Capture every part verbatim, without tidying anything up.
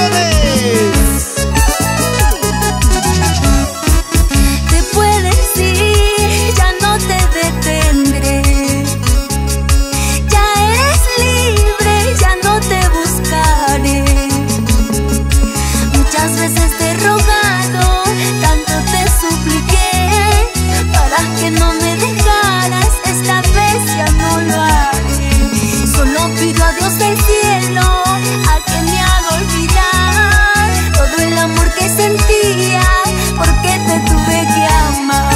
Te puedes ir, ya no te detendré. Ya eres libre, ya no te buscaré. Muchas veces te he rogado, tanto te supliqué, para que no me dejaras, esta vez ya no lo haré. Solo pido a Dios del cielo a que me haga olvidar todo el amor que sentía, porque te tuve que amar.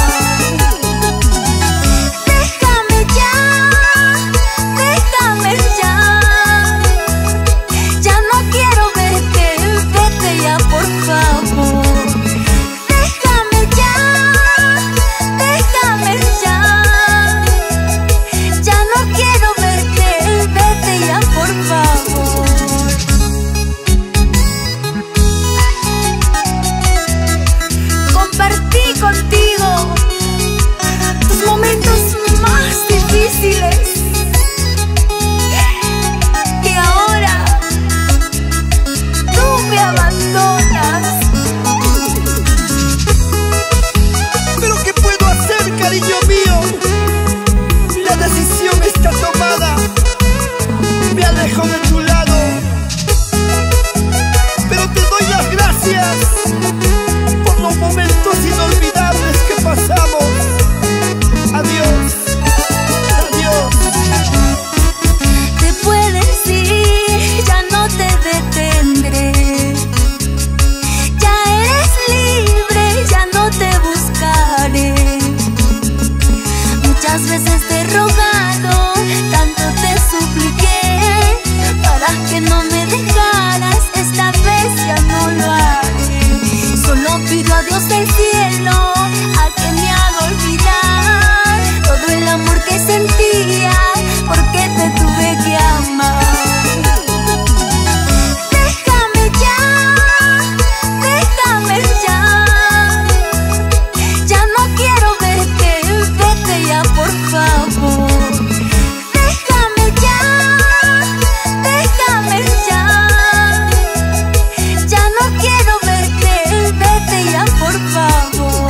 Déjame ya, déjame ya. Ya no quiero verte, vete ya por favor. Déjame ya, déjame ya. Ya no quiero verte, vete ya por favor. Compartí contigo tus momentos más difíciles, y ahora tú me abandonas. Pero ¿qué puedo hacer, cariño mío? La decisión está tomada. Me alejo de tu lado, pero te doy las gracias por los momentos inolvidables que pasamos. Adiós, adiós. Te puedes ir, ya no te detendré. Ya eres libre, ya no te buscaré. Muchas veces te he rogado, tanto te supliqué, para que no me dejaras, esta vez ya no lo haré. Solo pido a Dios del cielo a que me haga olvidar todo el amor que sentía, porque te tuve que amar. Déjame ya, déjame ya. Ya no quiero verte, vete ya por favor. Déjame ya, déjame ya. Ya no quiero verte, vete ya por favor.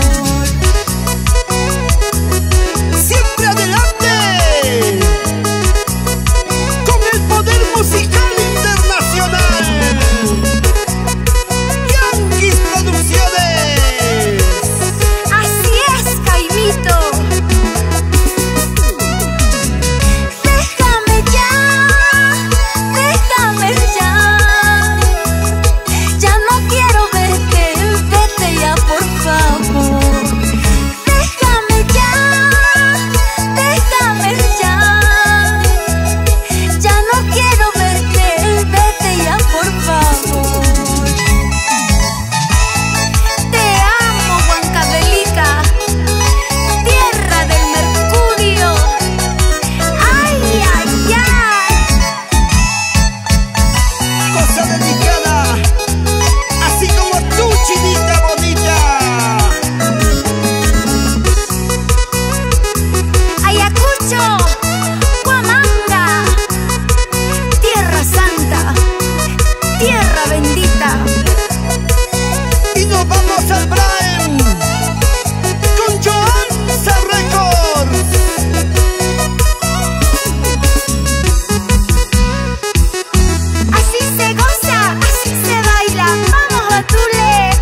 Siempre adelante, con el poder musical internacional. Yankees Producciones. Así es, Jaimito. Déjame ya, déjame ya. Ya no quiero verte, vete ya por favor. Déjame ya, déjame ya. Ya no quiero verte, vete ya por favor. Te amo, Huancavelica, tierra del mercurio. Ay, ay, ay. Cosa dedicada, así como tú, chinita bonita. Ayacucho, Huamanga, tierra santa, tierra bendita. Y nos vamos al Brian con Joanza Records. Así se goza, así se baila. Vamos, Batules.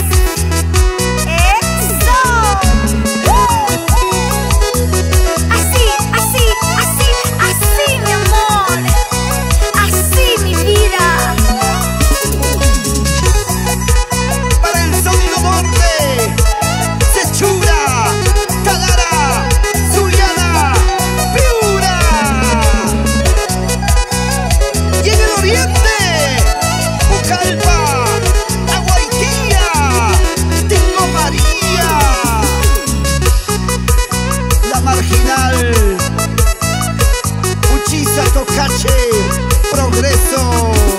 Eso. Así, así, así, así, mi amor. Así, mi vida. Para el sonido norte, Sechura, Talara, Zuliana, Piura. Y en el oriente, Pucallpa, Aguaitía, Tingo María. La Marginal, Uchiza, Tocache, Progreso.